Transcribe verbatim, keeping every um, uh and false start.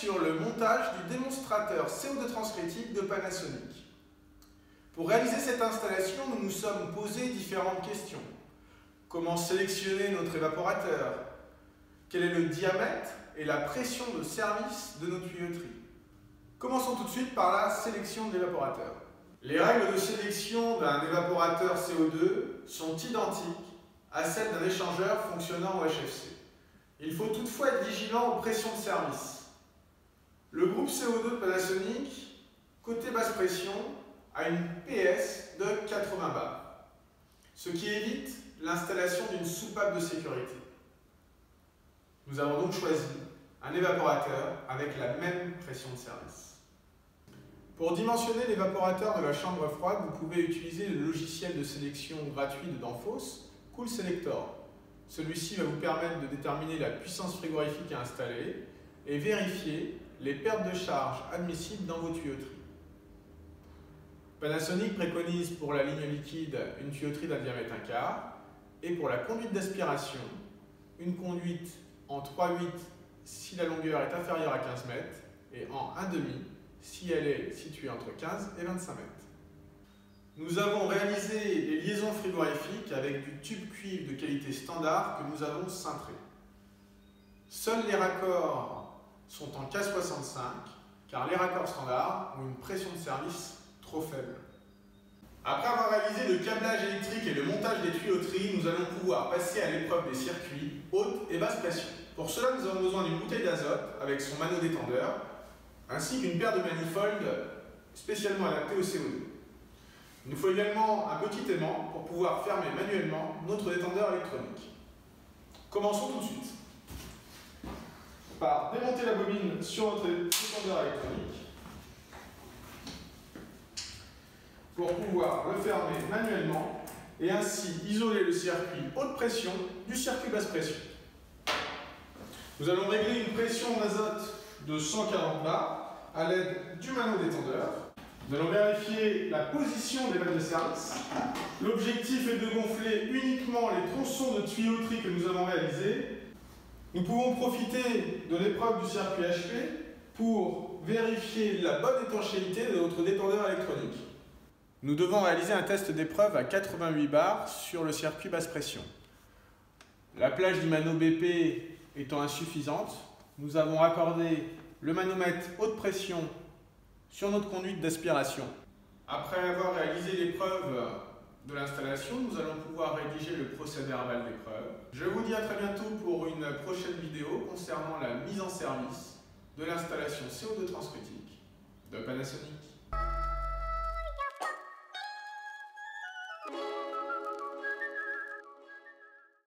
sur le montage du démonstrateur C O deux transcritique de Panasonic. Pour réaliser cette installation, nous nous sommes posé différentes questions. Comment sélectionner notre évaporateur? Quel est le diamètre et la pression de service de nos tuyauteries? Commençons tout de suite par la sélection de l'évaporateur. Les règles de sélection d'un évaporateur C O deux sont identiques à celles d'un échangeur fonctionnant au H F C. Il faut toutefois être vigilant aux pressions de service. Le groupe C O deux de Panasonic, côté basse pression, a une P S de quatre-vingts bars, ce qui évite l'installation d'une soupape de sécurité. Nous avons donc choisi un évaporateur avec la même pression de service. Pour dimensionner l'évaporateur de la chambre froide, vous pouvez utiliser le logiciel de sélection gratuit de Danfoss, Cool Selector. Celui-ci va vous permettre de déterminer la puissance frigorifique à installer et vérifier les pertes de charge admissibles dans vos tuyauteries. Panasonic préconise pour la ligne liquide une tuyauterie d'un diamètre un quart et pour la conduite d'aspiration, une conduite en trois huit si la longueur est inférieure à quinze mètres et en un demi si elle est située entre quinze et vingt-cinq mètres. Nous avons réalisé des liaisons frigorifiques avec du tube cuivre de qualité standard que nous avons cintré. Seuls les raccords sont en K soixante-cinq car les raccords standards ont une pression de service trop faible. Après avoir réalisé le câblage électrique et le montage des tuyauteries, nous allons pouvoir passer à l'épreuve des circuits haute et basse pression. Pour cela, nous avons besoin d'une bouteille d'azote avec son mano détendeur, ainsi qu'une paire de manifolds spécialement adaptés au C O deux. Il nous faut également un petit aimant pour pouvoir fermer manuellement notre détendeur électronique. Commençons tout de suite par démonter la bobine sur notre détendeur électronique pour pouvoir le fermer manuellement et ainsi isoler le circuit haute pression du circuit basse pression. Nous allons régler une pression d'azote de cent quarante bars à l'aide du mano détendeur. Nous allons vérifier la position des vannes de service. L'objectif est de gonfler uniquement les tronçons de tuyauterie que nous avons réalisés. Nous pouvons profiter de l'épreuve du circuit H P pour vérifier la bonne étanchéité de notre détendeur électronique. Nous devons réaliser un test d'épreuve à quatre-vingt-huit bars sur le circuit basse pression. La plage du mano B P étant insuffisante, nous avons raccordé le manomètre haute pression sur notre conduite d'aspiration. Après avoir réalisé l'épreuve de l'installation, nous allons pouvoir rédiger le procès-verbal d'épreuve. Je vous dis à très bientôt pour une prochaine vidéo concernant la mise en service de l'installation C O deux transcritique de Panasonic.